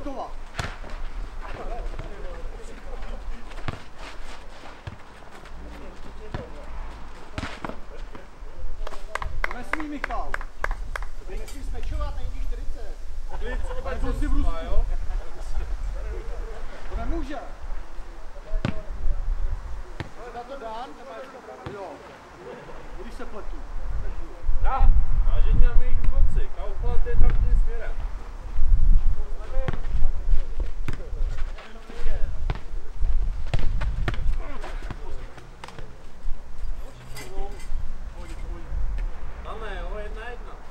Hotova. Nesmí, Michal. Nesmí smečovat, nejdi 40. Ale to si v Rusku. To nemůže. Na to dán? Jo. Když se pletu. Vážení a milí kluci, Kaufland je tam tím směrem. Máme, jo, 1-1.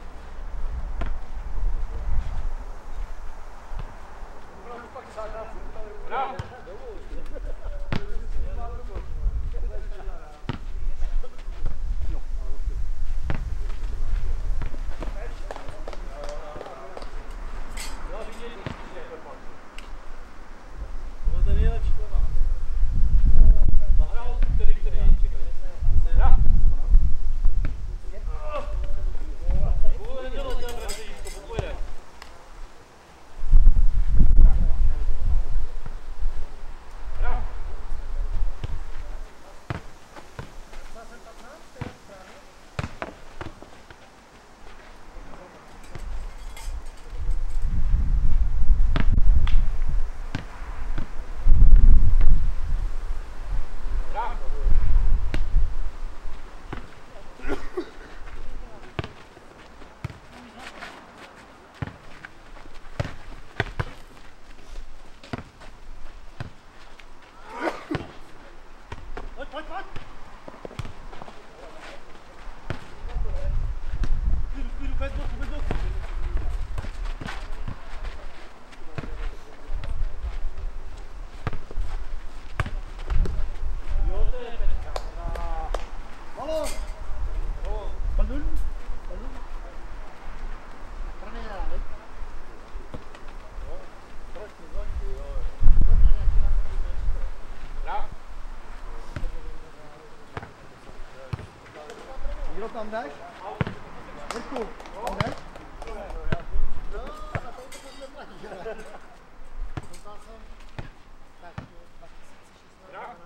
Tam jdeš? Vrku, tam jdeš? No, a tady to podle platí. Dostal jsem tak 2016.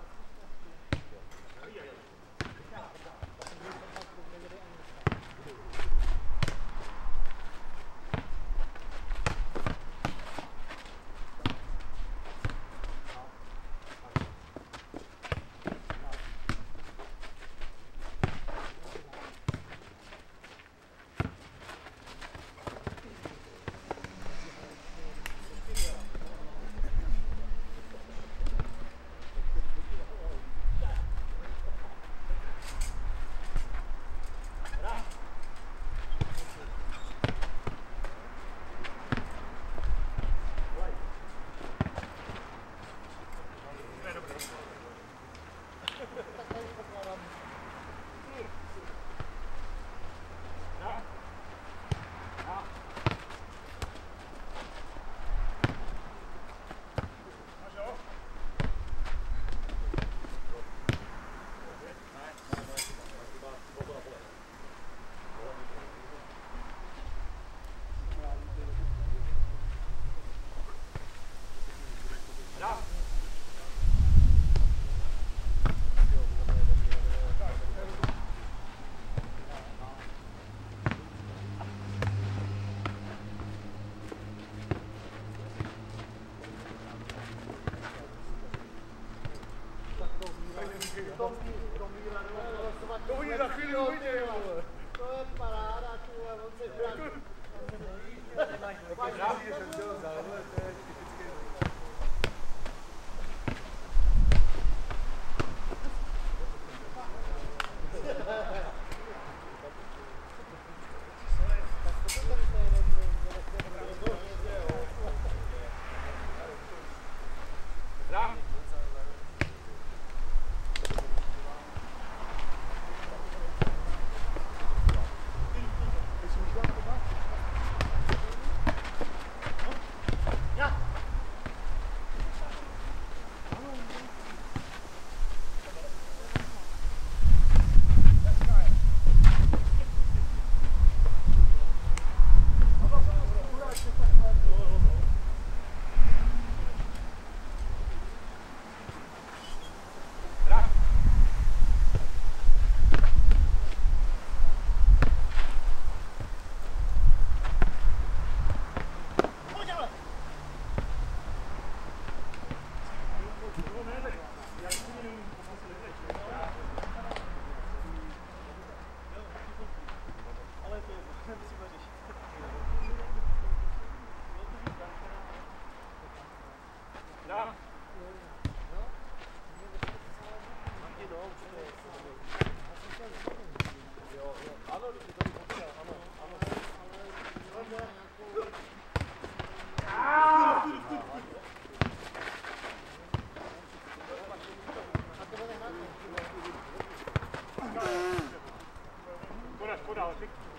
To je paráda, čule, on se žádný. Podal.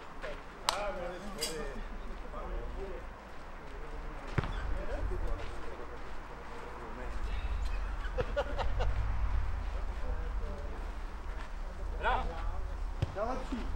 Další.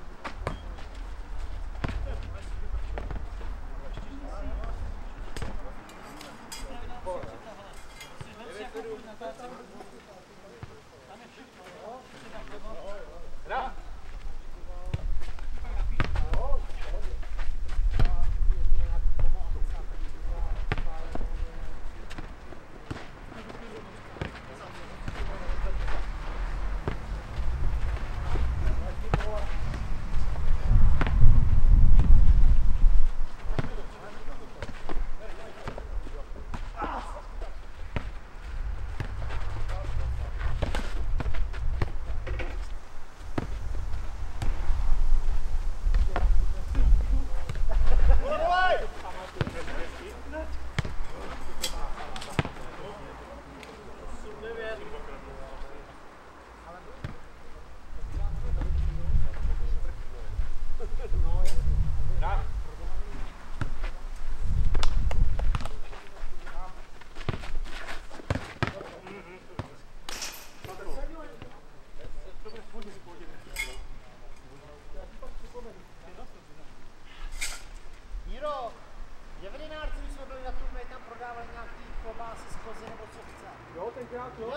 Jiro, je v Linárci, když jsme byli na turnaji, tam prodávali nějaký klobásy z kozy nebo co chce. Jo, tenkrát jo.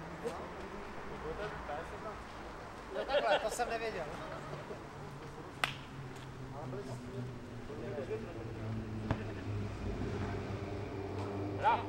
Jo, takhle, to jsem nevěděl. Bravo.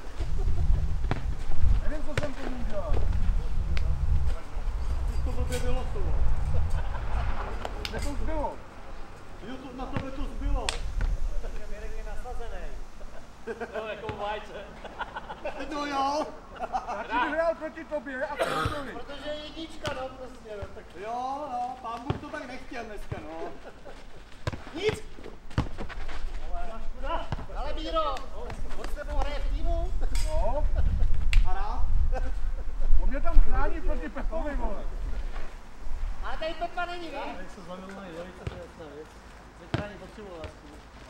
Nevím, co jsem tomu udělal. To vylosoval. Kde to zbylo? Jo, to, na tebe to zbylo. Mirek je nasazený. No, jako v vajce. No jo. Já ti vyhrál proti tobě a Petrovi. Protože je jednička, no prostě, no. Tak... Jo, no, pán Bůh to tak nechtěl dneska, no. Nic. Ale Míro, on s tebou hraje v týmu? No, A rád? on mě tam chrání proti Pepovi, vole. Ale tady Pepa není, ne? Jak se zamilovaný velice, to je jasná věc. Zachrání potřeboval lásku.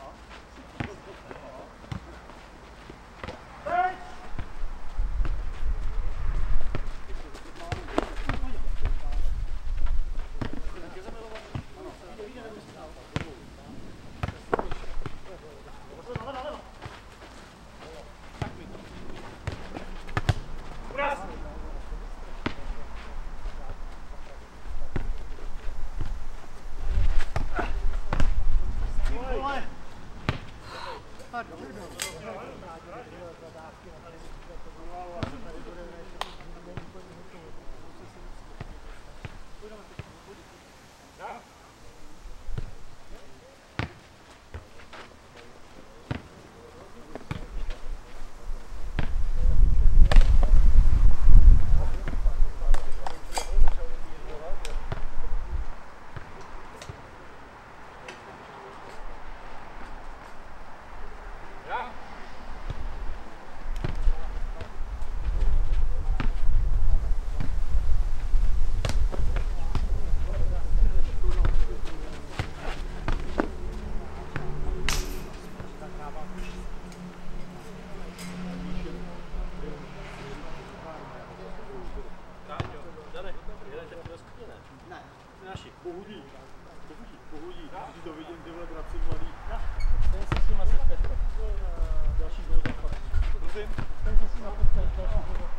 Pohodí, když to vidím, tyhle draci mladý. Ten se s nima setkat. Další gol zápas. Prosím? Ten se s nima setkat. Další gol zápas.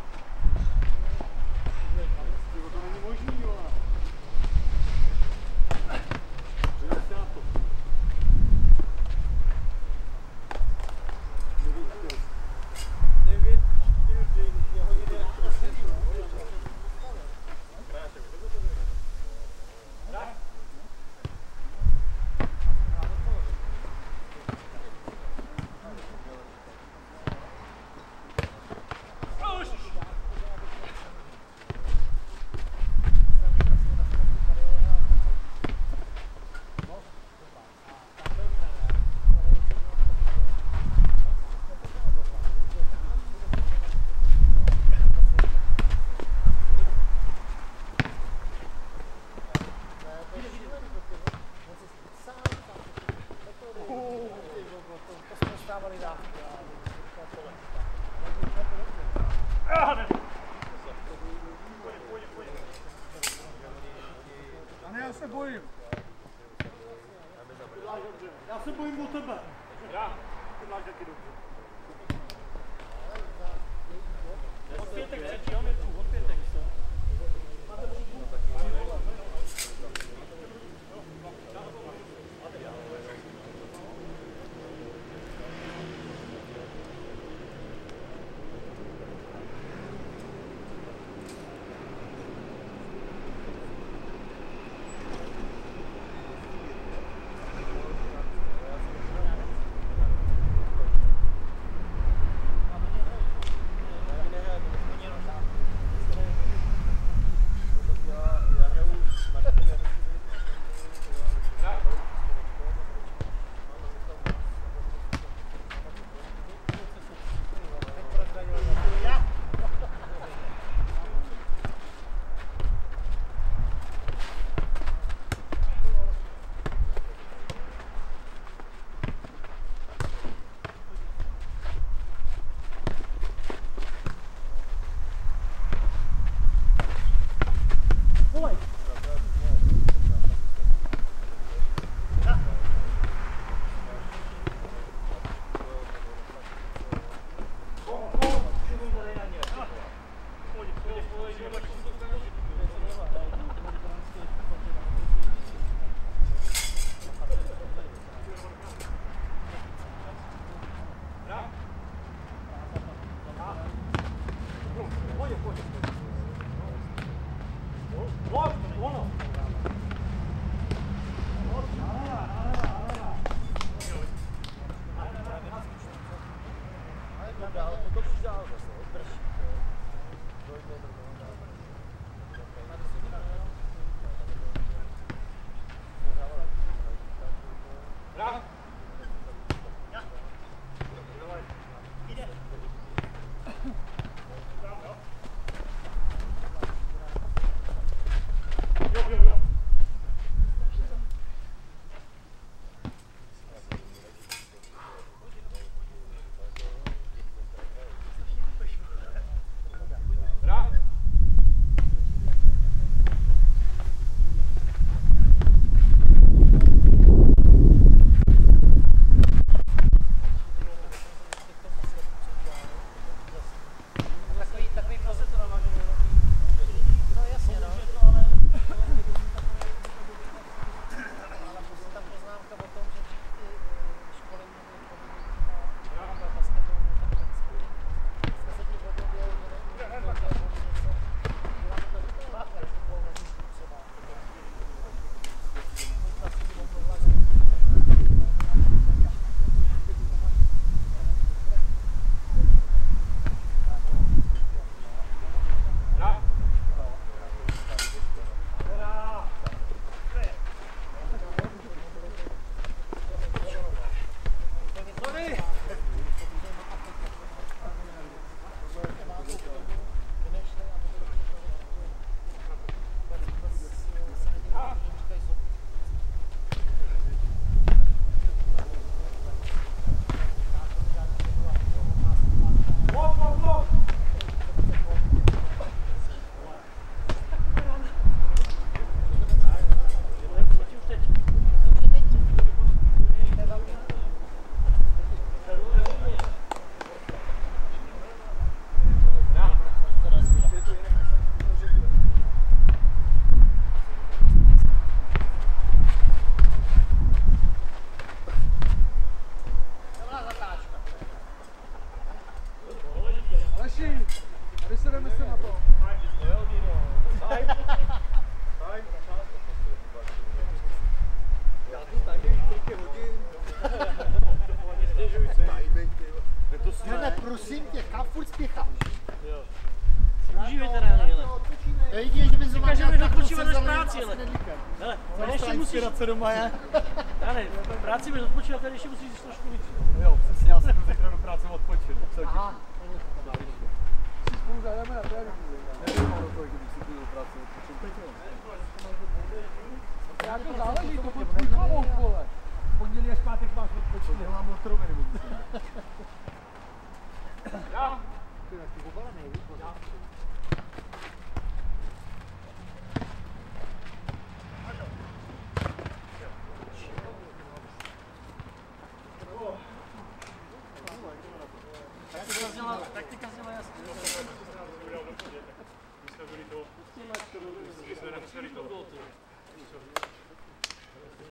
Tyjo, to není možný, jo. Přijde se na to. 9, 4, je hodiny na sedí, no. Já se bojím. Já se bojím o tebe. Já? Ty máš taky dobře. Od pětek 3 kilometrů, od pětek. práci, ale. Hele, tady ještě musíš... inspirace doma je. Já ne, v práci budeš odpočívat, tady ještě musíš trošku víc. Jo, přesně, já se jdu zítra do práce odpočinu. Aha. Si spolu zajdeme na tréninku. Nevím, do toho, když si jdu do práce odpočinu. Já to záleží, to buď tvůj vole. Pondělí až pátek máš odpočinu. Já mám motoroviny.